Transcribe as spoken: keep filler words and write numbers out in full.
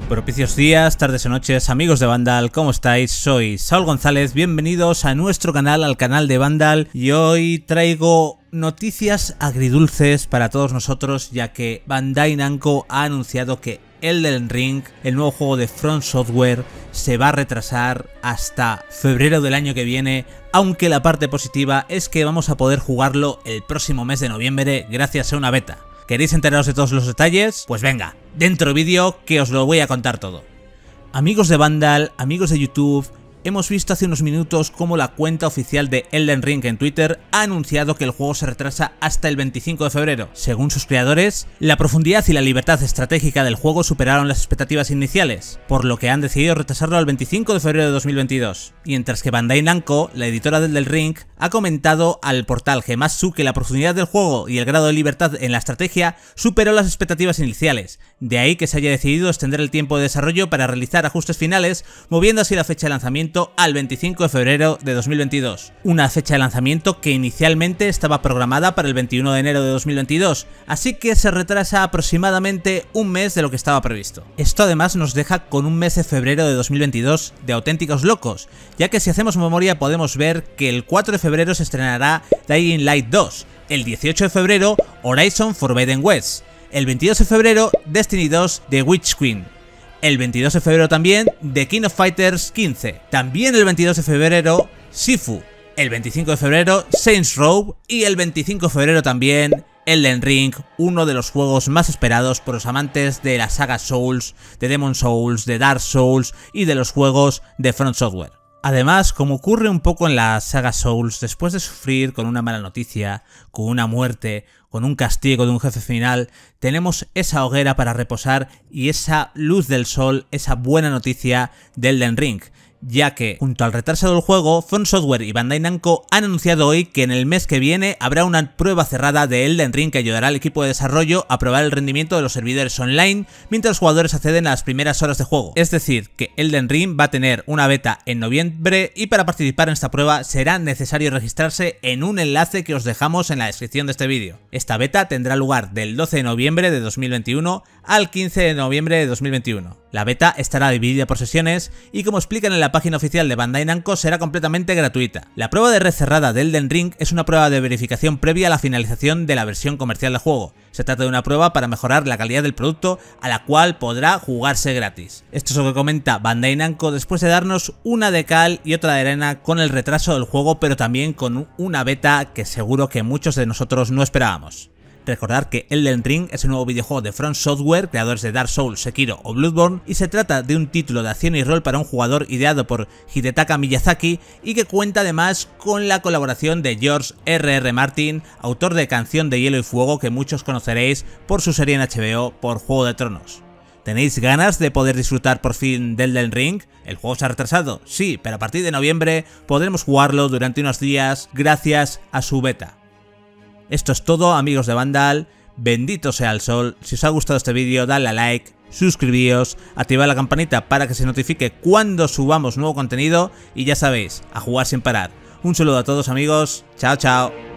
Propicios días, tardes o noches, amigos de Vandal, ¿cómo estáis? Soy Saúl González, bienvenidos a nuestro canal, al canal de Vandal, y hoy traigo noticias agridulces para todos nosotros, ya que Bandai Namco ha anunciado que Elden Ring, el nuevo juego de From Software, se va a retrasar hasta febrero del año que viene, aunque la parte positiva es que vamos a poder jugarlo el próximo mes de noviembre gracias a una beta. ¿Queréis enteraros de todos los detalles? Pues venga, dentro vídeo que os lo voy a contar todo. Amigos de Vandal, amigos de YouTube, hemos visto hace unos minutos cómo la cuenta oficial de Elden Ring en Twitter ha anunciado que el juego se retrasa hasta el veinticinco de febrero. Según sus creadores, la profundidad y la libertad estratégica del juego superaron las expectativas iniciales, por lo que han decidido retrasarlo al veinticinco de febrero de dos mil veintidós. Mientras que Bandai Namco, la editora del Elden Ring, ha comentado al portal Gematsu que la profundidad del juego y el grado de libertad en la estrategia superó las expectativas iniciales, de ahí que se haya decidido extender el tiempo de desarrollo para realizar ajustes finales, moviendo así la fecha de lanzamiento al veinticinco de febrero de dos mil veintidós, una fecha de lanzamiento que inicialmente estaba programada para el veintiuno de enero de dos mil veintidós, así que se retrasa aproximadamente un mes de lo que estaba previsto. Esto además nos deja con un mes de febrero de dos mil veintidós de auténticos locos, ya que si hacemos memoria podemos ver que el cuatro de febrero se estrenará Dying Light dos, el dieciocho de febrero Horizon Forbidden West, el veintidós de febrero Destiny dos The Witch Queen, el veintidós de febrero también The King of Fighters quince, también el veintidós de febrero Sifu, el veinticinco de febrero Saints Row y el veinticinco de febrero también Elden Ring, uno de los juegos más esperados por los amantes de la saga Souls, de Demon Souls, de Dark Souls y de los juegos de From Software. Además, como ocurre un poco en la saga Souls, después de sufrir con una mala noticia, con una muerte, con un castigo de un jefe final, tenemos esa hoguera para reposar y esa luz del sol, esa buena noticia de Elden Ring, ya que, junto al retraso del juego, From Software y Bandai Namco han anunciado hoy que en el mes que viene habrá una prueba cerrada de Elden Ring que ayudará al equipo de desarrollo a probar el rendimiento de los servidores online mientras los jugadores acceden a las primeras horas de juego. Es decir, que Elden Ring va a tener una beta en noviembre y para participar en esta prueba será necesario registrarse en un enlace que os dejamos en la descripción de este vídeo. Esta beta tendrá lugar del doce de noviembre de dos mil veintiuno al quince de noviembre de dos mil veintiuno. La beta estará dividida por sesiones y, como explican en la página oficial de Bandai Namco, será completamente gratuita. La prueba de red cerrada de Elden Ring es una prueba de verificación previa a la finalización de la versión comercial del juego. Se trata de una prueba para mejorar la calidad del producto, a la cual podrá jugarse gratis. Esto es lo que comenta Bandai Namco después de darnos una de cal y otra de arena con el retraso del juego, pero también con una beta que seguro que muchos de nosotros no esperábamos. Recordar que Elden Ring es un nuevo videojuego de From Software, creadores de Dark Souls, Sekiro o Bloodborne, y se trata de un título de acción y rol para un jugador ideado por Hidetaka Miyazaki y que cuenta además con la colaboración de George erre erre Martin, autor de Canción de Hielo y Fuego, que muchos conoceréis por su serie en H B O por Juego de Tronos. ¿Tenéis ganas de poder disfrutar por fin de Elden Ring? ¿El juego se ha retrasado? Sí, pero a partir de noviembre podremos jugarlo durante unos días gracias a su beta. Esto es todo, amigos de Vandal, bendito sea el sol. Si os ha gustado este vídeo, dadle a like, suscribíos, activad la campanita para que se notifique cuando subamos nuevo contenido y ya sabéis, a jugar sin parar. Un saludo a todos, amigos, chao chao.